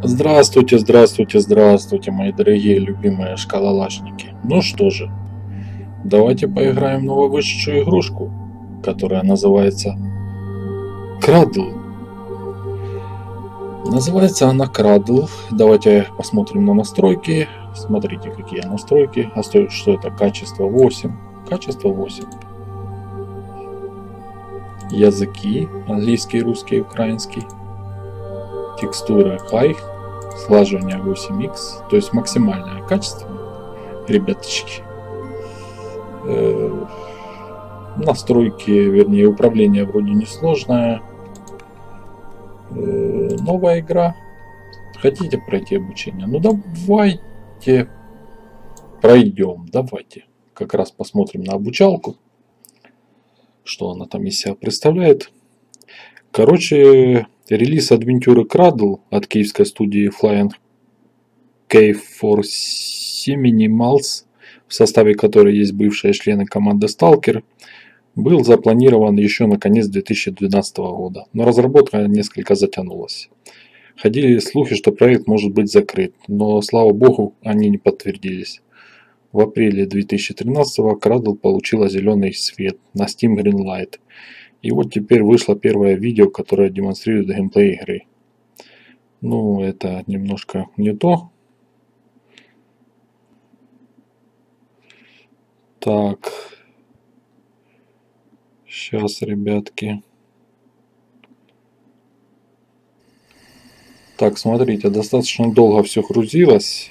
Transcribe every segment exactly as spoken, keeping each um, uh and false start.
Здравствуйте, здравствуйте, здравствуйте, мои дорогие любимые шкалолашники. Ну что же, давайте поиграем в нововышедшую игрушку, которая называется Крадл. Называется она Крадл. Давайте посмотрим на настройки. Смотрите, какие настройки. А что это? Качество восемь. Качество восемь. Языки. Английский, русский, украинский. Текстура High. Слаживание восемь икс. То есть максимальное качество. Ребяточки. Э, настройки, вернее, управление вроде несложное. Э, новая игра. Хотите пройти обучение? Ну давайте пройдем. Давайте. Как раз посмотрим на обучалку. Что она там из себя представляет. Короче, релиз адвентюры Крадл от киевской студии Flying Cave for Minimals, в составе которой есть бывшие члены команды Stalker, был запланирован еще на конец две тысячи двенадцатого года, но разработка несколько затянулась. Ходили слухи, что проект может быть закрыт, но, слава богу, они не подтвердились. В апреле две тысячи тринадцатого Крадл получила зеленый свет на Steam Greenlight. И вот теперь вышло первое видео, которое демонстрирует геймплей игры. Ну, это немножко не то. Так. Сейчас, ребятки. Так, смотрите, достаточно долго все грузилось.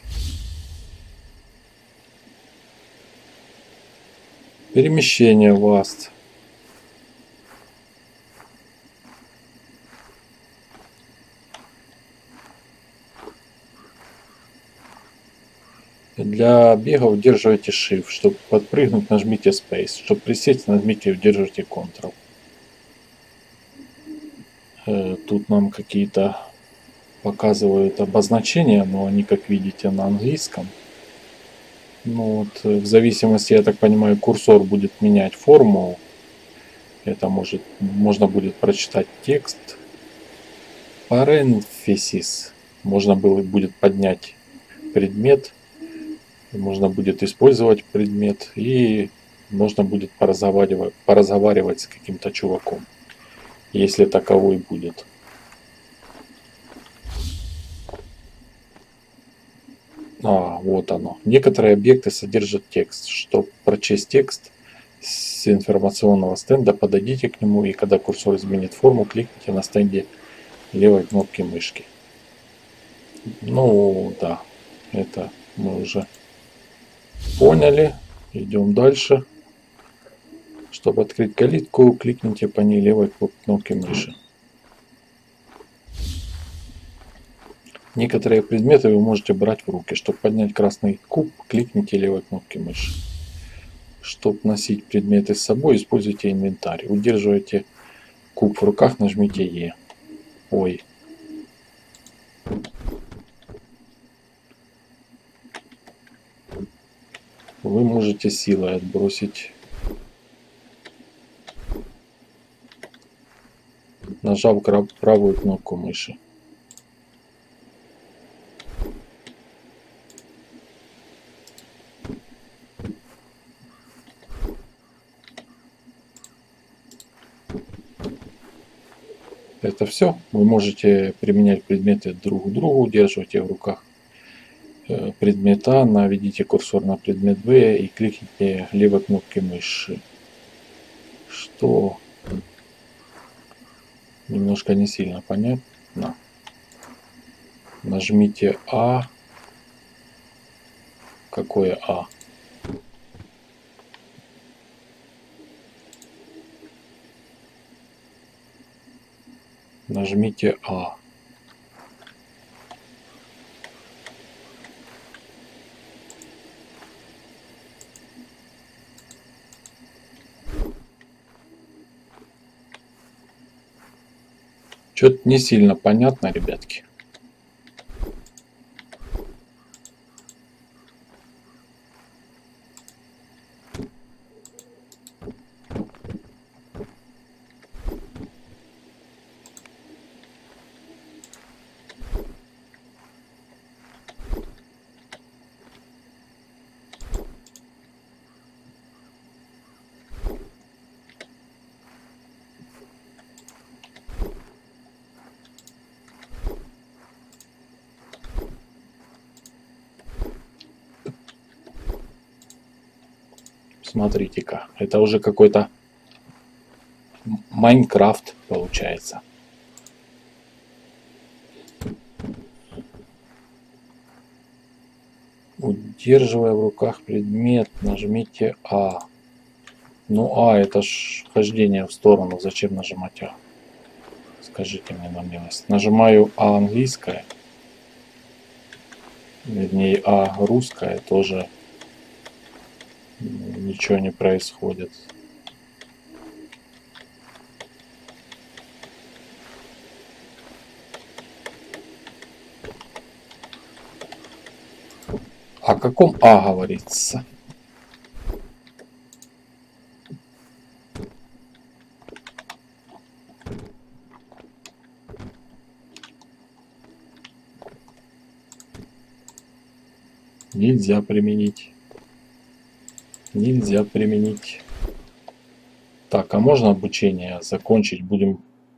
Перемещение Vast. Для бега удерживайте Shift. Чтобы подпрыгнуть, нажмите Space. Чтобы присесть, нажмите и удерживайте Ctrl. Э, тут нам какие-то показывают обозначения, но они, как видите, на английском. Ну вот, в зависимости, я так понимаю, курсор будет менять форму. Это может, можно будет прочитать текст. Parenthesis. Можно было, будет поднять предмет. Можно будет использовать предмет. И можно будет поразговаривать, поразговаривать с каким-то чуваком. Если таковой будет. А, вот оно. Некоторые объекты содержат текст. Чтобы прочесть текст с информационного стенда, подойдите к нему, и когда курсор изменит форму, кликните на стенде левой кнопки мышки. Ну, да, это мы уже поняли. Идем дальше. Чтобы открыть калитку, кликните по ней левой кнопкой мыши. Некоторые предметы вы можете брать в руки. Чтобы поднять красный куб, кликните левой кнопкой мыши. Чтобы носить предметы с собой, используйте инвентарь. Удерживайте куб в руках, нажмите Е. Ой. Вы можете силой отбросить, нажав правую кнопку мыши. Это все. Вы можете применять предметы друг к другу, удерживайте в руках предмет А, наведите курсор на предмет Б и кликните левой кнопкой мыши. Что немножко не сильно понятно. Нажмите А. Какое А? Нажмите А. Что-то не сильно понятно, ребятки. Смотрите-ка, это уже какой-то Майнкрафт получается. Удерживая в руках предмет, нажмите А. Ну А, это ж хождение в сторону. Зачем нажимать А? Скажите мне на милость. Нажимаю А английское. Вернее, А русское. Тоже ничего не происходит. О каком А говорится? Нельзя применить. Нельзя применить. Так, а можно обучение закончить? Будем,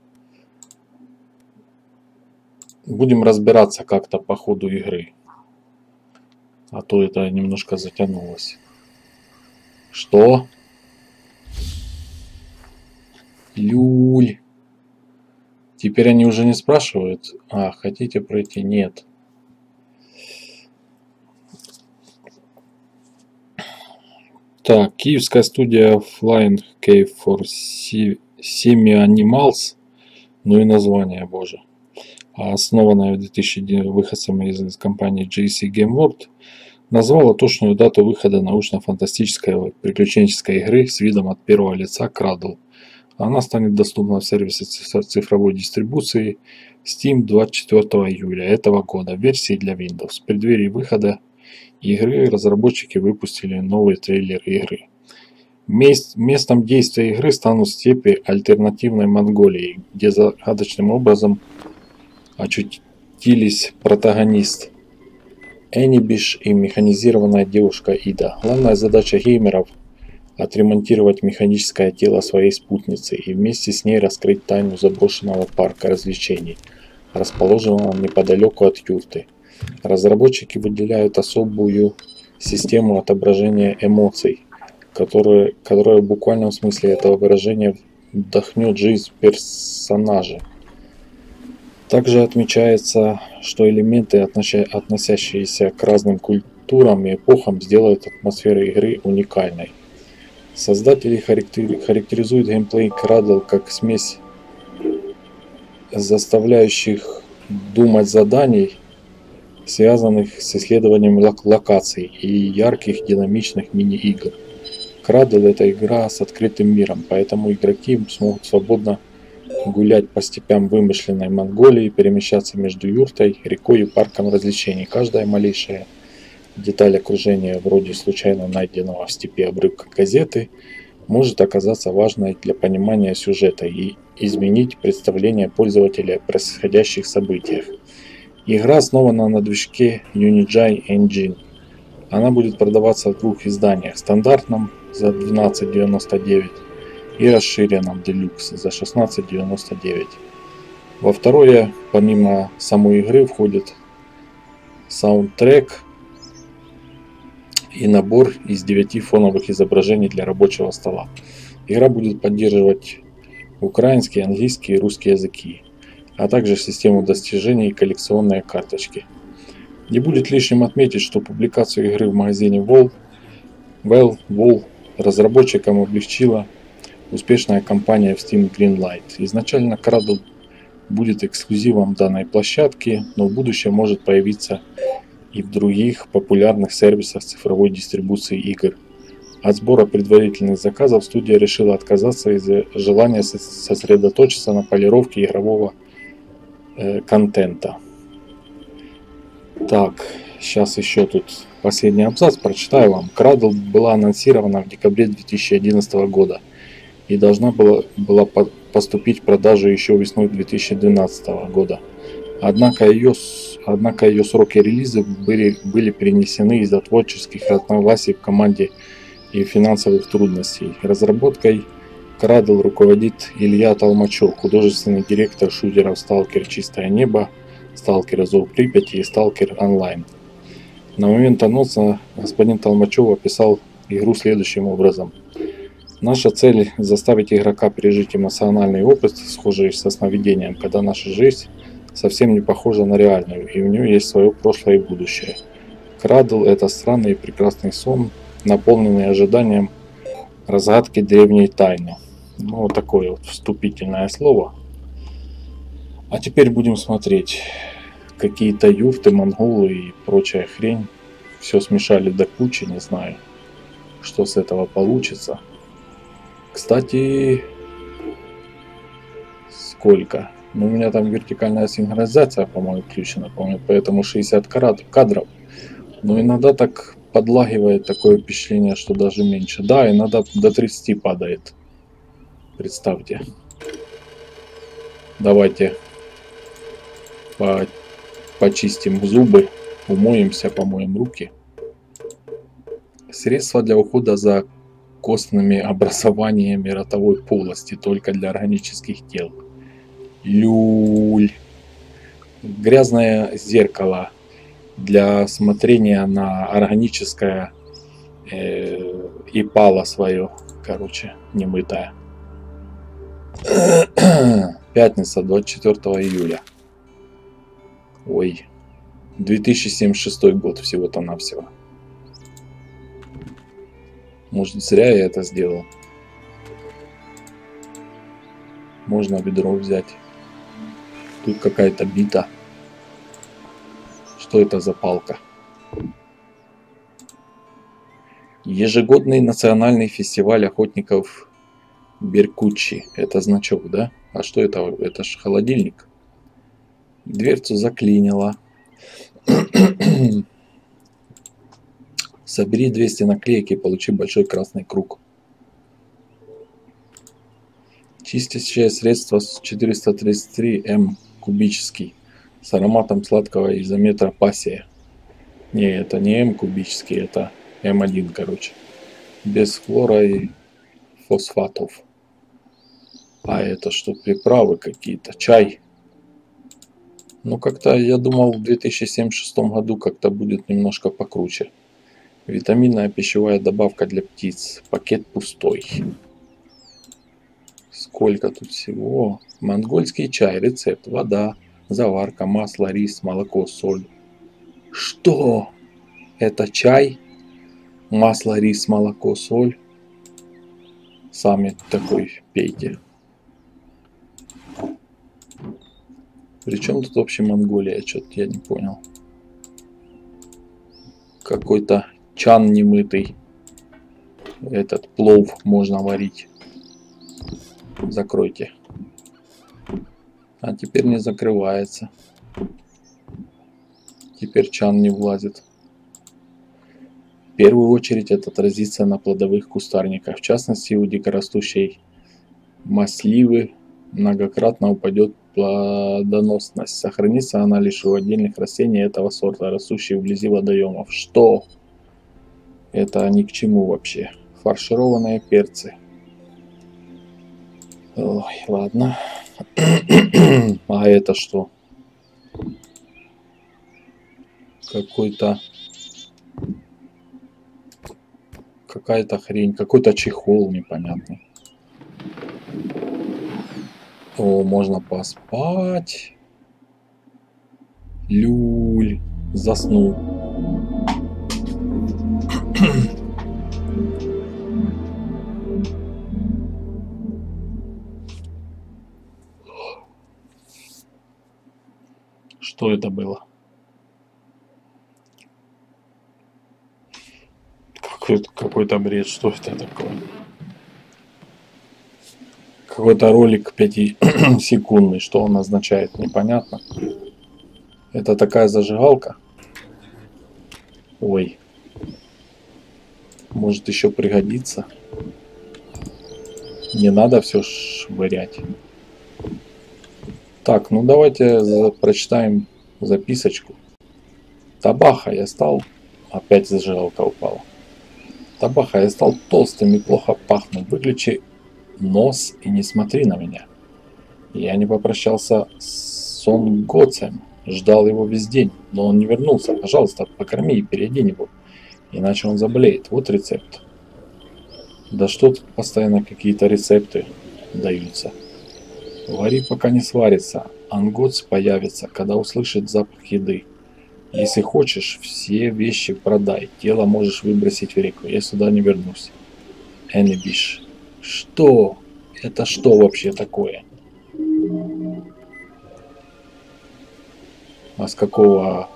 будем разбираться как-то по ходу игры. А то это немножко затянулось. Что? Люль. Теперь они уже не спрашивают. А, хотите пройти? Нет. Так, киевская студия Flying Cave for Semi-Animals, ну и название, боже, основанная в две тысячи выходцами из компании джей си Game World, назвала точную дату выхода научно-фантастической приключенческой игры с видом от первого лица Cradle. Она станет доступна в сервисе цифровой дистрибуции Steam двадцать четвёртого июля этого года в версии для Windows. В преддверии выхода игры разработчики выпустили новый трейлер игры. Мест, местом действия игры станут степи альтернативной Монголии, где загадочным образом очутились протагонист Энибиш и механизированная девушка Ида. Главная задача геймеров – отремонтировать механическое тело своей спутницы и вместе с ней раскрыть тайну заброшенного парка развлечений, расположенного неподалеку от юрты. Разработчики выделяют особую систему отображения эмоций, которая, которая в буквальном смысле этого выражения вдохнет жизнь в персонажа. Также отмечается, что элементы, относящиеся к разным культурам и эпохам, сделают атмосферу игры уникальной. Создатели характеризуют геймплей Cradle как смесь заставляющих думать заданий, связанных с исследованием локаций и ярких динамичных мини-игр. Cradle — это игра с открытым миром, поэтому игроки смогут свободно гулять по степям вымышленной Монголии, перемещаться между юртой, рекой и парком развлечений. Каждая малейшая деталь окружения, вроде случайно найденного в степи обрывка газеты, может оказаться важной для понимания сюжета и изменить представление пользователя о происходящих событиях. Игра основана на движке Unigine Engine. Она будет продаваться в двух изданиях: стандартном за двенадцать девяносто девять и расширенном Deluxe за шестнадцать девяносто девять. Во второе, помимо самой игры, входит саундтрек и набор из девяти фоновых изображений для рабочего стола. Игра будет поддерживать украинский, английский и русский языки, а также систему достижений и коллекционные карточки. Не будет лишним отметить, что публикацию игры в магазине Valve, Valve разработчикам облегчила успешная кампания в Steam Greenlight. Изначально Cradle будет эксклюзивом данной площадки, но в будущем может появиться и в других популярных сервисах цифровой дистрибуции игр. От сбора предварительных заказов студия решила отказаться из-за желания сосредоточиться на полировке игрового э, контента. Так, сейчас еще тут последний абзац прочитаю вам. Cradle была анонсирована в декабре две тысячи одиннадцатого года и должна была, была поступить в продажу еще весной две тысячи двенадцатого года. Однако ее, однако ее сроки релиза были, были перенесены из-за творческих разногласий в команде и финансовых трудностей. Разработкой Cradle руководит Илья Толмачев, художественный директор шутеров Stalker Чистое Небо, Stalker Зов Припяти и Stalker Online. На момент анонса господин Толмачев описал игру следующим образом. Наша цель – заставить игрока пережить эмоциональный опыт, схожий со сновидением, когда наша жизнь совсем не похожа на реальную, и у нее есть свое прошлое и будущее. Крадл – это странный и прекрасный сон, наполненный ожиданием разгадки древней тайны. Ну, вот такое вот вступительное слово. А теперь будем смотреть. Какие-то юфты, монголы и прочая хрень. Все смешали до кучи, не знаю, что с этого получится. Кстати, сколько? Ну, у меня там вертикальная синхронизация, по-моему, включена, по-моему, поэтому шестьдесят кадров. Но иногда так подлагивает, такое впечатление, что даже меньше. Да, иногда до тридцати падает. Представьте. Давайте по почистим зубы, умоемся, помоем руки. Средства для ухода за костными образованиями ротовой полости только для органических тел. Люль. Грязное зеркало для смотрения на органическое э, и пало свое, короче, немытое. Пятница, двадцать четвёртого июля. Ой, две тысячи семьдесят шестой год всего-то навсего. Может, зря я это сделал. Можно ведро взять. Тут какая-то бита. Что это за палка? Ежегодный национальный фестиваль охотников Беркуччи. Это значок, да? А что это? Это ж холодильник. Дверцу заклинило. Собери двести наклеек и получи большой красный круг. Чистящее средство четыреста тридцать три эм кубический с ароматом сладкого изометра пассия. Не, это не М кубический, это эм один, короче. Без хлора и фосфатов. А это что, приправы какие-то? Чай. Ну, как-то я думал, в две тысячи семьдесят шестом году как-то будет немножко покруче. Витаминная пищевая добавка для птиц. Пакет пустой. Сколько тут всего? Монгольский чай. Рецепт. Вода, заварка, масло, рис, молоко, соль. Что? Это чай? Масло, рис, молоко, соль. Сами такой пейте. Причем тут вообще Монголия? Что-то я не понял. Какой-то чан немытый. Этот плов можно варить. Закройте. А теперь не закрывается. Теперь чан не влазит. В первую очередь это отразится на плодовых кустарниках. В частности, у дикорастущей масливы многократно упадет плодоносность. Сохранится она лишь у отдельных растений этого сорта, растущих вблизи водоемов. Что? Это ни к чему вообще. Фаршированные перцы. Ой, ладно. А это что? Какой-то... Какая-то хрень. Какой-то чехол непонятный. О, можно поспать. Люль. Заснул. Что это было? Какой-то, какой-то бред. Что это такое? Какой-то ролик пятисекундный. Что он означает? Непонятно. Это такая зажигалка. Ой. Может еще пригодится. Не надо все швырять. Так, ну давайте за, прочитаем записочку. Табаха я стал... Опять зажигалка упала. Табаха я стал толстым и плохо пахну. Выключи нос и не смотри на меня. Я не попрощался с Сонгоцем. Ждал его весь день, но он не вернулся. Пожалуйста, покорми и переодень его. Иначе он заболеет. Вот рецепт. Да что тут постоянно какие-то рецепты даются. Вари, пока не сварится. Ангоц появится, когда услышит запах еды. Если хочешь, все вещи продай. Тело можешь выбросить в реку. Я сюда не вернусь. Эннебиш. Что? Это что вообще такое? А с какого...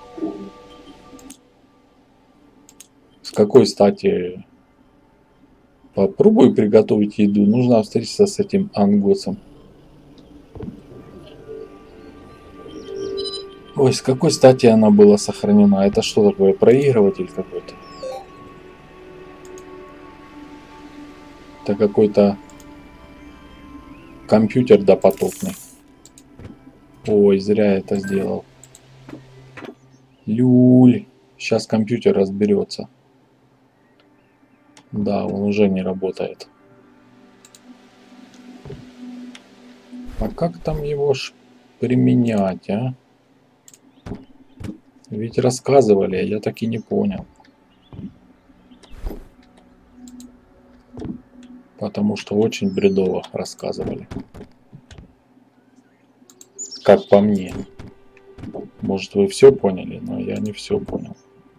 С какой стати... Попробуй приготовить еду. Нужно встретиться с этим ангоцем. Ой, с какой стати она была сохранена? Это что такое? Проигрыватель какой-то? Это какой-то компьютер допотопный. Ой, зря это сделал. Люль. Сейчас компьютер разберется. Да, он уже не работает. А как там его ж применять, а? Ведь рассказывали, а я так и не понял. Потому что очень бредово рассказывали. Как по мне. Может, вы все поняли, но я не все понял.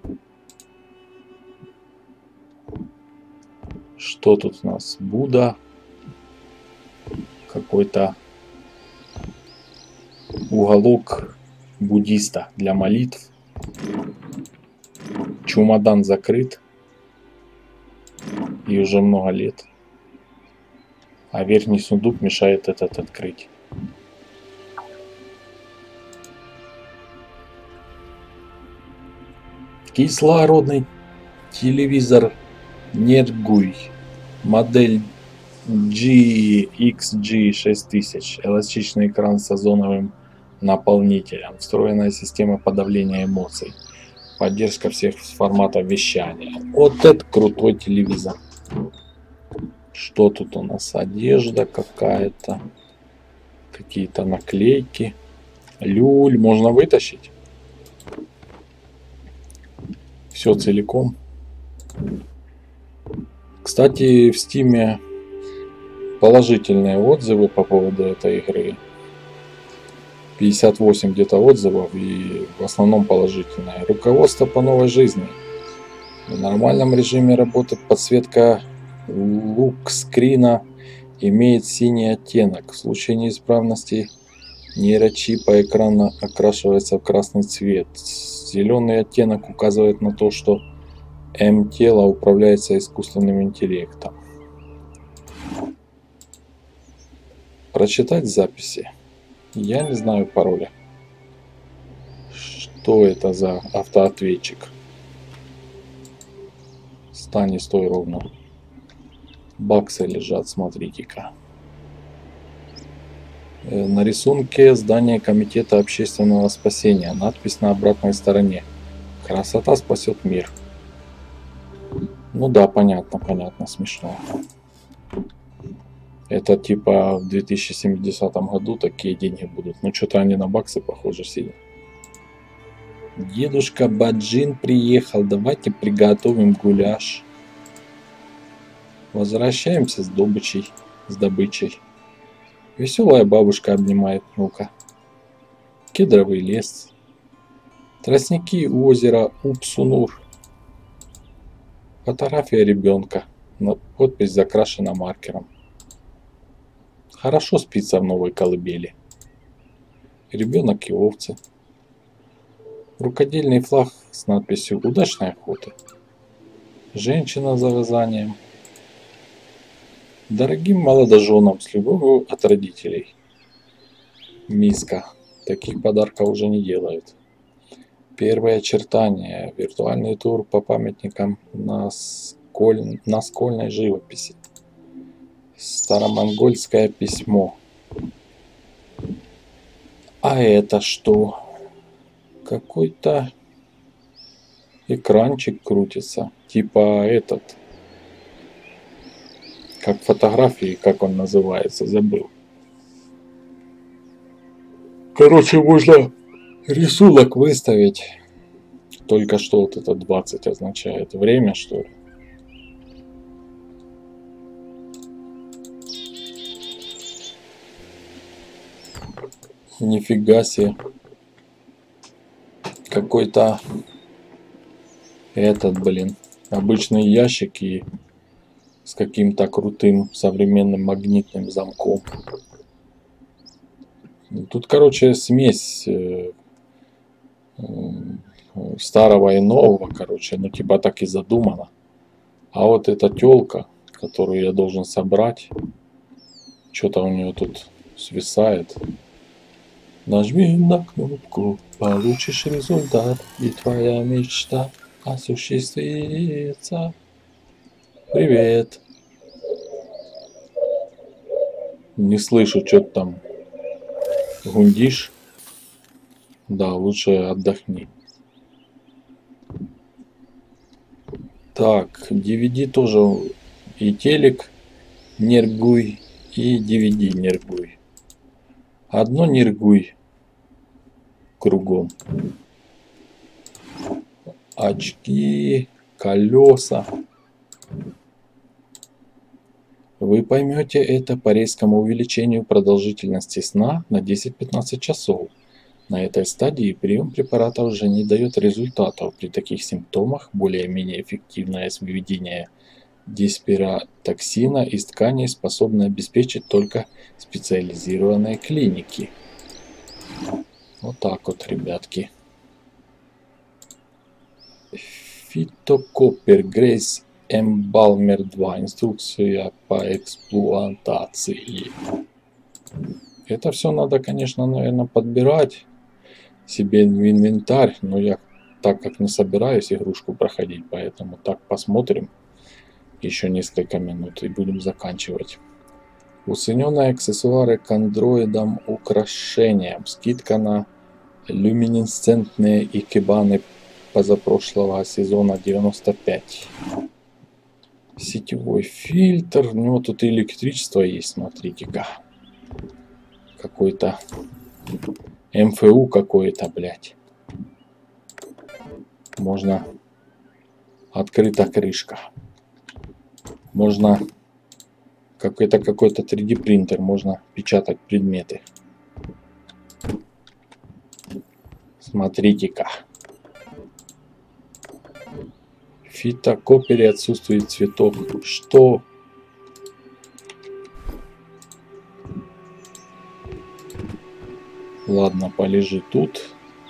Что тут у нас? Будда. Какой-то уголок буддиста для молитв. Чемодан закрыт. И уже много лет. А верхний сундук мешает этот открыть. Кислородный телевизор Нергуй. Модель джи икс джи шесть тысяч. Эластичный экран с озоновым наполнителем. Встроенная система подавления эмоций. Поддержка всех форматов вещания. Вот это крутой телевизор. Что тут у нас? Одежда какая-то. Какие-то наклейки. Люль. Можно вытащить. Все целиком. Кстати, в Стиме положительные отзывы по поводу этой игры. пятьдесят восемь где-то отзывов, и в основном положительные. Руководство по новой жизни. В нормальном режиме работы подсветка лук-скрина имеет синий оттенок. В случае неисправности нейрочипа экрана окрашивается в красный цвет. Зеленый оттенок указывает на то, что М-тело управляется искусственным интеллектом. Прочитать записи. Я не знаю пароля. Что это за автоответчик? Стань и стой ровно. Баксы лежат, смотрите-ка. На рисунке здание комитета общественного спасения. Надпись на обратной стороне. Красота спасет мир. Ну да, понятно, понятно, смешно. Это типа в две тысячи семидесятом году такие деньги будут. Ну что-то они на баксы похожи сильно. Дедушка Баджин приехал. Давайте приготовим гуляш. Возвращаемся с добычей. С добычей. Веселая бабушка обнимает внука. Кедровый лес. Тростники у озера Упсунур. Фотография ребенка. Подпись закрашена маркером. Хорошо спится в новой колыбели. Ребенок и овцы. Рукодельный флаг с надписью «Удачной охоты». Женщина за вязанием. Дорогим молодоженам с любовью от родителей. Миска. Таких подарков уже не делают. Первые очертания. Виртуальный тур по памятникам на, сколь... на скольной живописи. Старомонгольское письмо. А это что? Какой-то экранчик крутится. Типа этот. Как фотографии, как он называется, забыл. Короче, можно рисунок выставить. Только что вот это двадцать означает время, что ли? Нифига себе. Какой-то этот, блин, обычный ящик и с каким-то крутым современным магнитным замком. Тут, короче, смесь э, э, старого и нового, короче, ну типа так и задумано. А вот эта тёлка, которую я должен собрать, что-то у нее тут свисает. Нажми на кнопку, получишь результат, и твоя мечта осуществится. Привет. Не слышу, что ты там гундишь. Да, лучше отдохни. Так, ди ви ди тоже и телек нергуй, и ди ви ди нергуй. Одно нергуй кругом. Очки, колеса. Вы поймете это по резкому увеличению продолжительности сна на десять-пятнадцать часов. На этой стадии прием препарата уже не дает результатов. При таких симптомах более-менее эффективное выведение диспиротоксина из тканей способны обеспечить только специализированные клиники. Вот так вот, ребятки. Фитокоппер Грейс Эмбалмер два. Инструкция по эксплуатации. Это все надо, конечно, наверное, подбирать себе в инвентарь. Но я так как не собираюсь игрушку проходить, поэтому так посмотрим еще несколько минут и будем заканчивать. Уцененные аксессуары к андроидам украшениям. Скидка на люминесцентные икебаны позапрошлого сезона девяносто пять. Сетевой фильтр. У него тут электричество есть, смотрите-ка. Какой-то эм эф у какой-то, блядь. Можно открыта крышка. Можно какой-то какой-то три дэ принтер. Можно печатать предметы. Смотрите-ка. В фитокоппере отсутствует цветок. Что? Ладно, полежи тут.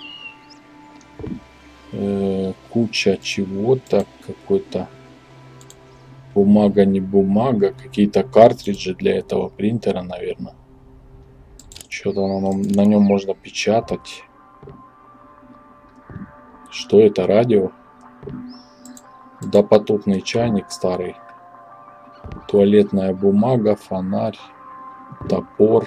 Э-э, куча чего-то. Какой-то бумага, не бумага. Какие-то картриджи для этого принтера, наверное. Что-то на, на нем можно печатать. Что это? Радио? Допотопный чайник старый. Туалетная бумага, фонарь, топор.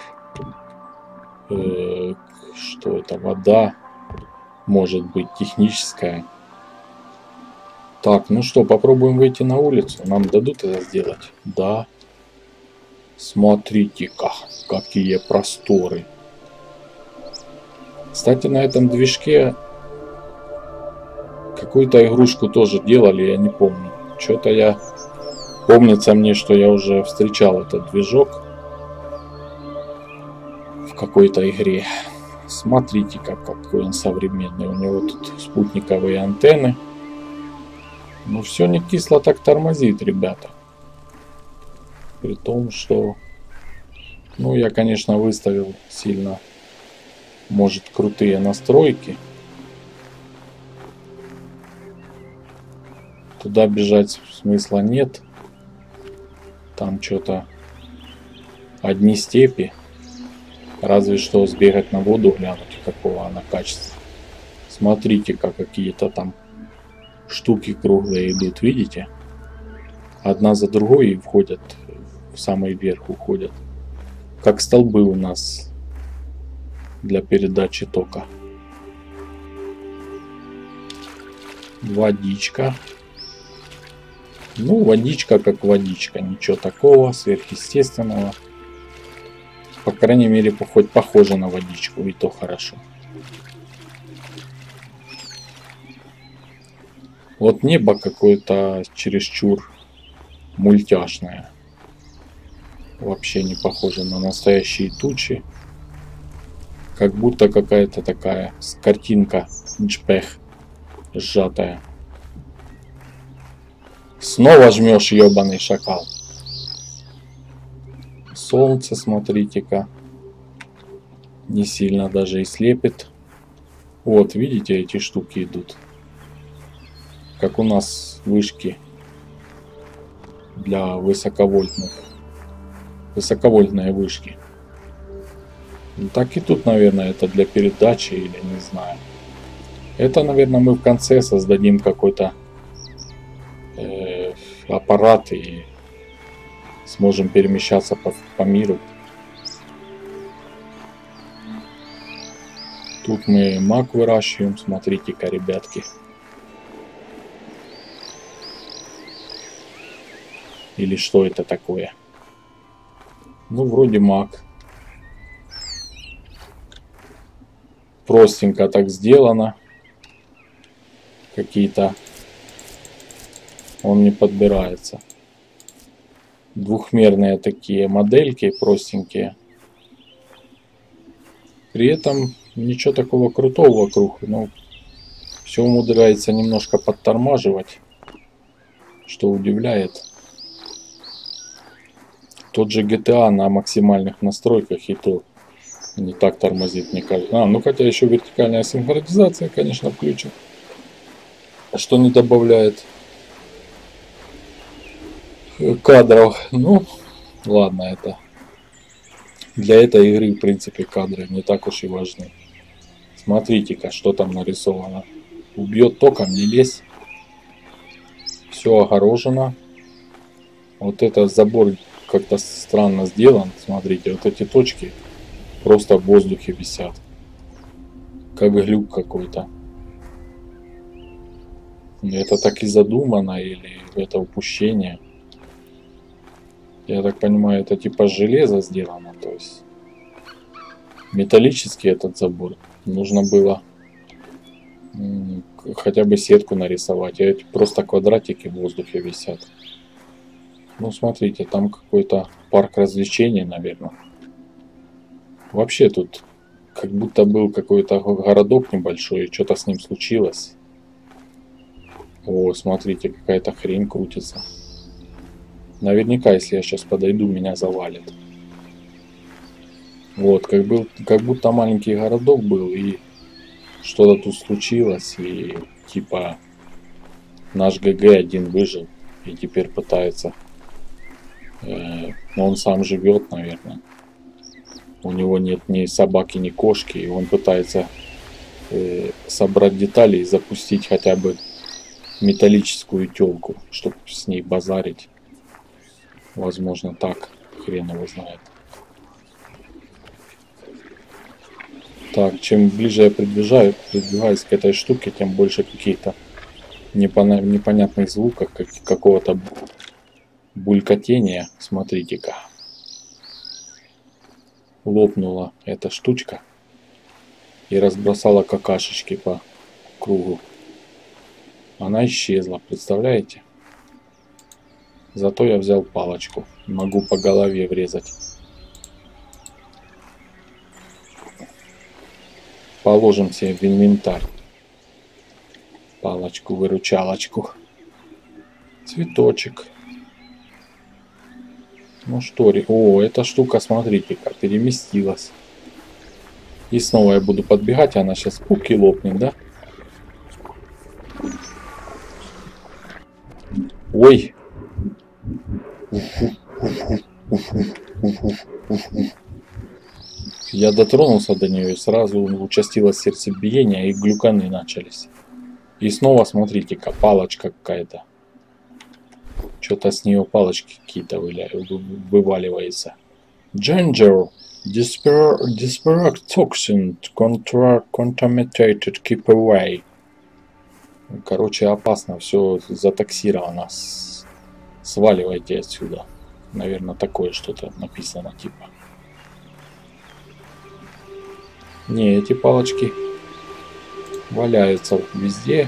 Э-э, что это? Вода. Может быть, техническая. Так, ну что, попробуем выйти на улицу. Нам дадут это сделать? Да. Смотрите-ка, какие просторы. Кстати, на этом движке какую-то игрушку тоже делали, я не помню. Что-то я... Помнится мне, что я уже встречал этот движок в какой-то игре. Смотрите-ка, какой он современный. У него тут спутниковые антенны. Ну, все не кисло так тормозит, ребята. При том, что... Ну, я, конечно, выставил сильно, может, крутые настройки. Туда бежать смысла нет. Там что-то одни степи. Разве что сбегать на воду, глянуть, какого она качества. Смотрите-ка, какие-то там штуки круглые идут, видите? Одна за другой и входят, в самый верх уходят. Как столбы у нас для передачи тока. Водичка. Ну, водичка как водичка. Ничего такого сверхъестественного. По крайней мере, хоть похоже на водичку, и то хорошо. Вот небо какое-то чересчур мультяшное. Вообще не похоже на настоящие тучи. Как будто какая-то такая картинка джпег сжатая. Снова жмешь, ебаный шакал. Солнце, смотрите-ка. Не сильно даже и слепит. Вот, видите, эти штуки идут. Как у нас вышки для высоковольтных. Высоковольтные вышки. Ну, так и тут, наверное, это для передачи или не знаю. Это, наверное, мы в конце создадим какой-то э, аппарат и сможем перемещаться по, по миру. Тут мы мак выращиваем, смотрите-ка, ребятки. Или что это такое? Ну, вроде мак. Простенько так сделано. Какие-то... Он не подбирается. Двухмерные такие модельки, простенькие. При этом ничего такого крутого вокруг. Но все умудряется немножко подтормаживать. Что удивляет. Тот же джи ти эй на максимальных настройках и то не так тормозит, мне кажется. А, ну хотя еще вертикальная синхронизация, конечно, включена. Что не добавляет кадров. Ну, ладно, это для этой игры, в принципе, кадры не так уж и важны. Смотрите-ка, что там нарисовано. Убьет током, не лезь. Все огорожено. Вот это забор как-то странно сделан. Смотрите, вот эти точки просто в воздухе висят. Как глюк какой-то. Это так и задумано, или это упущение? Я так понимаю, это типа железо сделано, то есть металлический этот забор. Нужно было хотя бы сетку нарисовать, а эти просто квадратики в воздухе висят. Ну, смотрите, там какой-то парк развлечений, наверное. Вообще тут как будто был какой-то городок небольшой, и что-то с ним случилось. О, смотрите, какая-то хрень крутится. Наверняка, если я сейчас подойду, меня завалит. Вот, как, был, как будто маленький городок был, и что-то тут случилось, и типа наш ГГ один выжил, и теперь пытается... Э, он сам живет, наверное. У него нет ни собаки, ни кошки, и он пытается э, собрать детали и запустить хотя бы металлическую телку, чтобы с ней базарить. Возможно, так. Хрен его знает. Так, чем ближе я приближаю, придвигаюсь к этой штуке, тем больше каких-то непонятных звуков, как, какого-то булькотения. Смотрите-ка. Лопнула эта штучка и разбросала какашечки по кругу. Она исчезла, представляете? Зато я взял палочку. Могу по голове врезать. Положим себе в инвентарь палочку-выручалочку. Цветочек. Ну что, о, эта штука, смотрите-ка, переместилась. И снова я буду подбегать, а она сейчас пук и лопнет, да? Ой! Я дотронулся до нее, и сразу участилось сердцебиение, и глюканы начались. И снова, смотрите-ка, палочка какая-то. Что-то с нее палочки какие-то вываливаются. Ginger, desper, desperate toxin, contra, contaminated, keep away. Короче, опасно, все затоксировано. Сваливайте отсюда. Наверное, такое что-то написано, типа. Не, эти палочки валяются везде.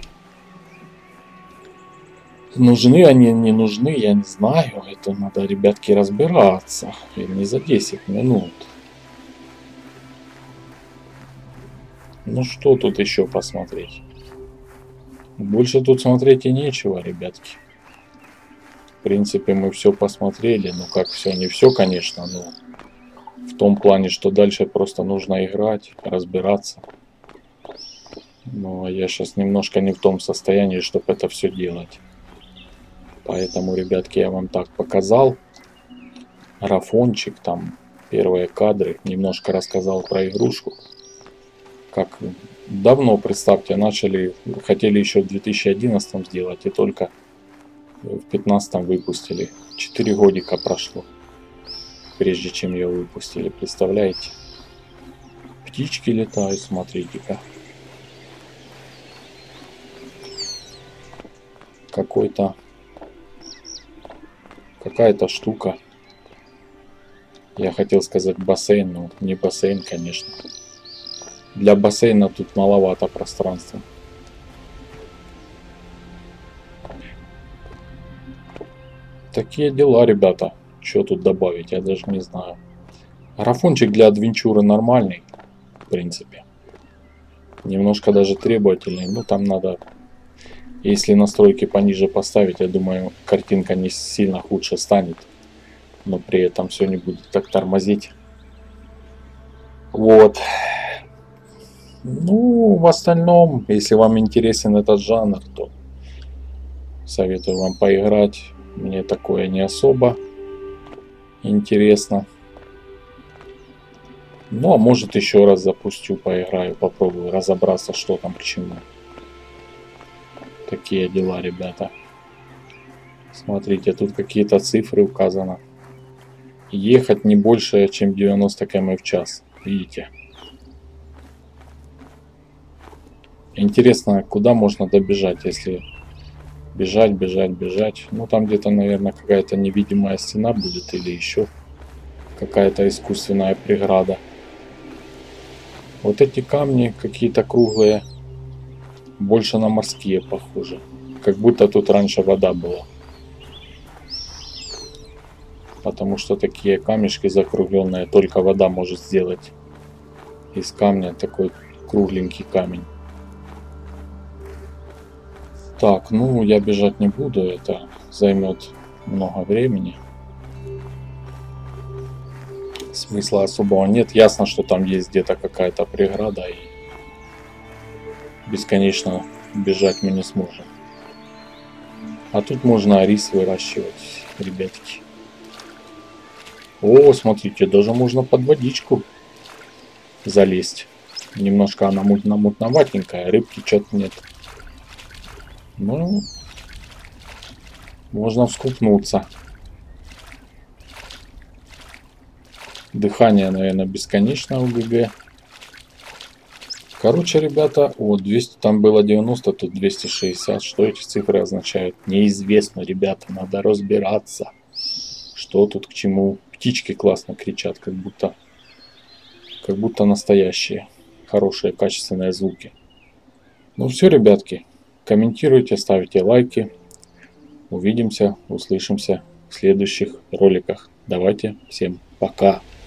Нужны они, не нужны, я не знаю. Это надо, ребятки, разбираться. И не за десять минут. Ну что тут еще посмотреть? Больше тут смотреть и нечего, ребятки. В принципе, мы все посмотрели. Ну как все, не все, конечно, но в том плане, что дальше просто нужно играть, разбираться. Но я сейчас немножко не в том состоянии, чтобы это все делать. Поэтому, ребятки, я вам так показал. Графончик, там первые кадры. Немножко рассказал про игрушку. Как давно, представьте, начали, хотели еще в две тысячи одиннадцатом сделать, и только в две тысячи пятнадцатом выпустили. Четыре годика прошло, прежде чем ее выпустили, представляете? Птички летают, смотрите-ка. Какой-то, какая-то штука. Я хотел сказать бассейн, но не бассейн, конечно. Для бассейна тут маловато пространства. Такие дела, ребята. Что тут добавить, я даже не знаю. Графончик для адвенчуры нормальный, в принципе. Немножко даже требовательный. Ну, там надо, если настройки пониже поставить, я думаю, картинка не сильно худше станет. Но при этом все не будет так тормозить. Вот. Ну, в остальном, если вам интересен этот жанр, то советую вам поиграть. Мне такое не особо интересно. Ну, а может еще раз запущу, поиграю, попробую разобраться, что там к чему. Такие дела, ребята. Смотрите, тут какие-то цифры указаны. Ехать не больше, чем девяносто километров в час. Видите? Интересно, куда можно добежать, если бежать, бежать, бежать. Ну, там где-то, наверное, какая-то невидимая стена будет или еще какая-то искусственная преграда. Вот эти камни какие-то круглые, больше на морские похожи. Как будто тут раньше вода была. Потому что такие камешки закругленные только вода может сделать. Из камня такой кругленький камень. Так, ну я бежать не буду, это займет много времени. Смысла особого нет. Ясно, что там есть где-то какая-то преграда, и бесконечно бежать мы не сможем. А тут можно рис выращивать, ребятки. О, смотрите, даже можно под водичку залезть. Немножко она мутно-мутноватенькая, рыбки что-то нет. Ну, можно вскупнуться. Дыхание, наверное, бесконечно у ГГ. Короче, ребята, вот двести, там было девяносто, тут двести шестьдесят. Что эти цифры означают? Неизвестно, ребята, надо разбираться. Что тут к чему? Птички классно кричат, как будто, как будто настоящие. Хорошие, качественные звуки. Ну все, ребятки. Комментируйте, ставьте лайки. Увидимся, услышимся в следующих роликах. Давайте, всем пока.